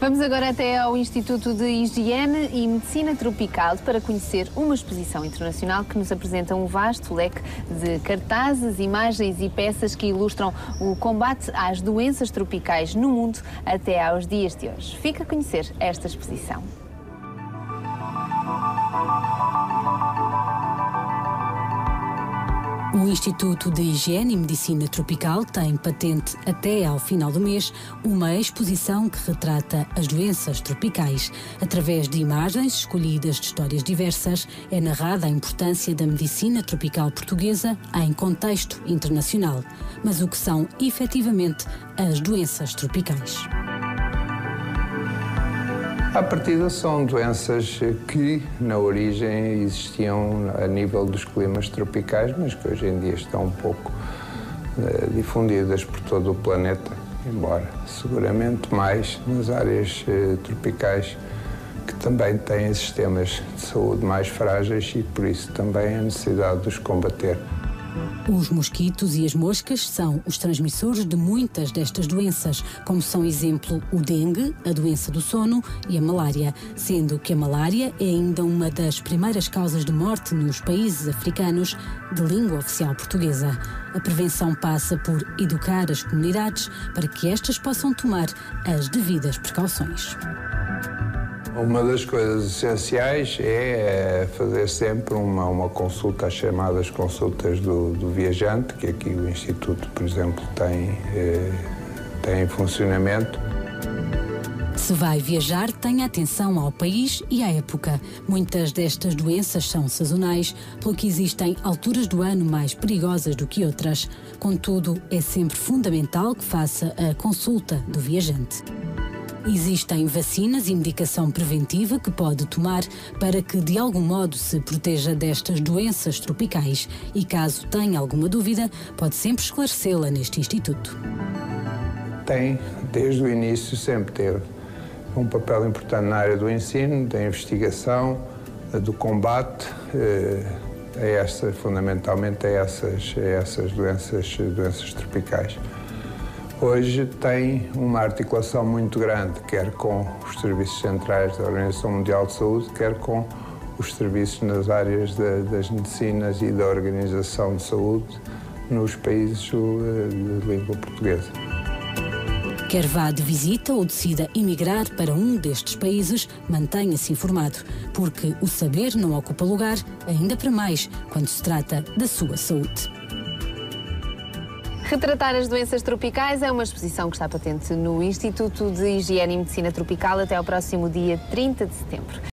Vamos agora até ao Instituto de Higiene e Medicina Tropical para conhecer uma exposição internacional que nos apresenta um vasto leque de cartazes, imagens e peças que ilustram o combate às doenças tropicais no mundo até aos dias de hoje. Fica a conhecer esta exposição. O Instituto de Higiene e Medicina Tropical tem patente até ao final do mês uma exposição que retrata as doenças tropicais. Através de imagens escolhidas de histórias diversas, é narrada a importância da medicina tropical portuguesa em contexto internacional. Mas o que são, efetivamente, as doenças tropicais? À partida são doenças que na origem existiam a nível dos climas tropicais, mas que hoje em dia estão um pouco difundidas por todo o planeta, embora seguramente mais nas áreas tropicais, que também têm sistemas de saúde mais frágeis e por isso também a necessidade de os combater. Os mosquitos e as moscas são os transmissores de muitas destas doenças, como são exemplo o dengue, a doença do sono e a malária, sendo que a malária é ainda uma das primeiras causas de morte nos países africanos de língua oficial portuguesa. A prevenção passa por educar as comunidades para que estas possam tomar as devidas precauções. Uma das coisas essenciais é fazer sempre uma consulta, as chamadas consultas do viajante, que aqui o Instituto, por exemplo, tem em funcionamento. Se vai viajar, tenha atenção ao país e à época. Muitas destas doenças são sazonais, pelo que existem alturas do ano mais perigosas do que outras. Contudo, é sempre fundamental que faça a consulta do viajante. Existem vacinas e medicação preventiva que pode tomar para que, de algum modo, se proteja destas doenças tropicais. E caso tenha alguma dúvida, pode sempre esclarecê-la neste Instituto. Tem, desde o início, sempre teve um papel importante na área do ensino, da investigação, do combate fundamentalmente a essas doenças tropicais. Hoje tem uma articulação muito grande, quer com os serviços centrais da Organização Mundial de Saúde, quer com os serviços nas áreas das medicinas e da organização de saúde nos países de língua portuguesa. Quer vá de visita ou decida emigrar para um destes países, mantenha-se informado, porque o saber não ocupa lugar, ainda para mais quando se trata da sua saúde. Retratar as doenças tropicais é uma exposição que está patente no Instituto de Higiene e Medicina Tropical até ao próximo dia 30 de setembro.